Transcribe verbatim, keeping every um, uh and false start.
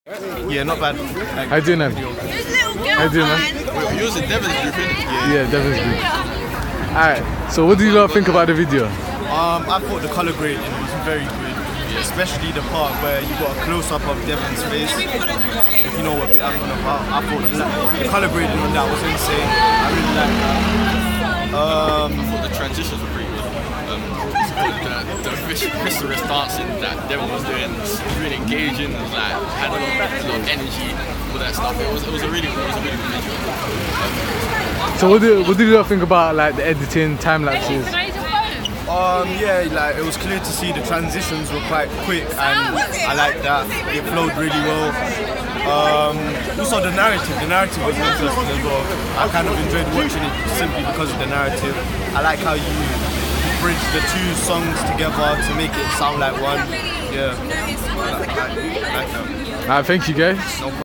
Yeah, not bad. Like, How you doing, man? How you doing, man? you was in Devon's group, yeah. Yeah, definitely. Alright, so what do you lot think about the video? Um, I thought the colour grading was very good, especially the part where you got a close-up of Devon's face. If you know what I'm on about, I thought the, the colour grading on that was insane. I really liked that. Um, I thought the transitions were pretty good. Um, the the Christmas dancing that Devon was doing was really engaging. It was like had a lot, a lot of energy, all that stuff. It was it was a really it was a really good video. Um, So what do what do you lot think about like the editing, time lapses? Um, yeah, like it was clear to see the transitions were quite quick, and I like that. It flowed really well. Um, also the narrative, the narrative was interesting as well. I kind of enjoyed watching it simply because of the narrative. I like how you bridge the two songs together to make it sound like one. Yeah, I like, I like that. Alright, thank you guys. No